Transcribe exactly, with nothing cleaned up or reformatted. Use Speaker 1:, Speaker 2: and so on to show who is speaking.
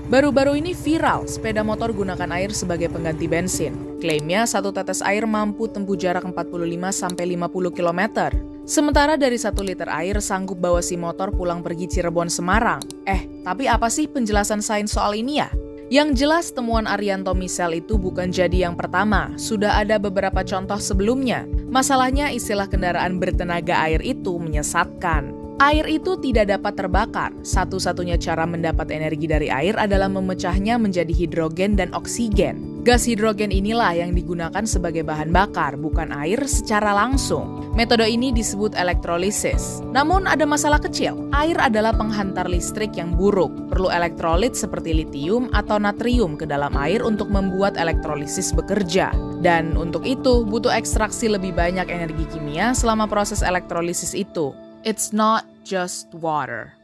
Speaker 1: Baru-baru ini viral, sepeda motor gunakan air sebagai pengganti bensin. Klaimnya satu tetes air mampu tempuh jarak empat puluh lima sampai lima puluh kilometer. Sementara dari satu liter air sanggup bawa si motor pulang pergi Cirebon Semarang. Eh, tapi apa sih penjelasan sains soal ini ya? Yang jelas temuan Arianto Misel itu bukan jadi yang pertama, sudah ada beberapa contoh sebelumnya. Masalahnya istilah kendaraan bertenaga air itu menyesatkan. Air itu tidak dapat terbakar. Satu-satunya cara mendapat energi dari air adalah memecahnya menjadi hidrogen dan oksigen. Gas hidrogen inilah yang digunakan sebagai bahan bakar, bukan air secara langsung. Metode ini disebut elektrolisis. Namun ada masalah kecil. Air adalah penghantar listrik yang buruk. Perlu elektrolit seperti litium atau natrium ke dalam air untuk membuat elektrolisis bekerja. Dan untuk itu butuh ekstraksi lebih banyak energi kimia selama proses elektrolisis itu. It's not just water.